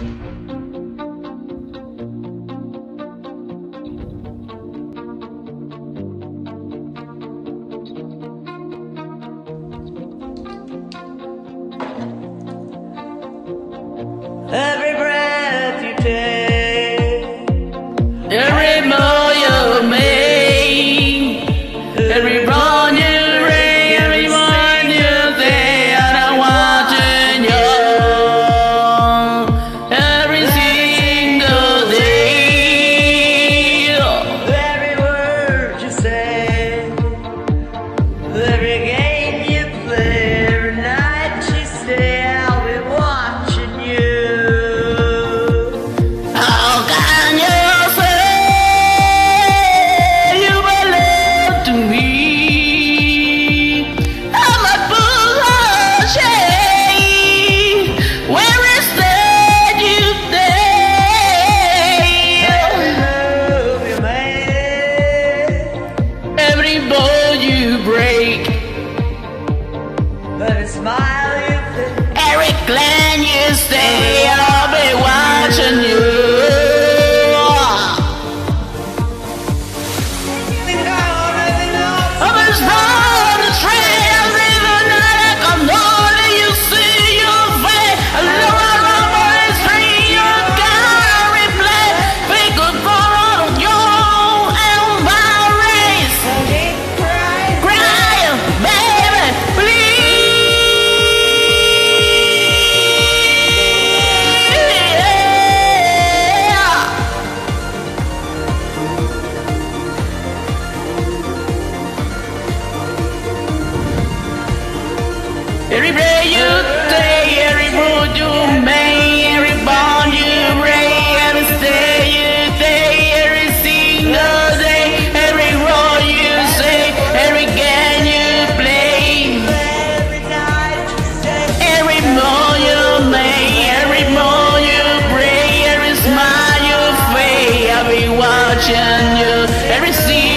Every breath you take, Every move you make, every run you ring, every one you say, and I'm watching you every single day. every word you say, every game you play, every night you stay, I'll be watching you. How can you say you belong to me? I'm a fool of shame. Where is that you Every stay? move you make, Every bow you break, every smile you fake. every glance you stay, I'll be watching you. I was on the train, I live the night like I'm lonely, you see your face. I know I love my street, you can't replay. Think of all of your and my race. Crying, baby, every breath you take, every move you make, every bond you break, every stay you take, every single day, every role you say, every game you play, Every night you stay, every move you make, every move you break, every smile you fake, I'll be watching you, every scene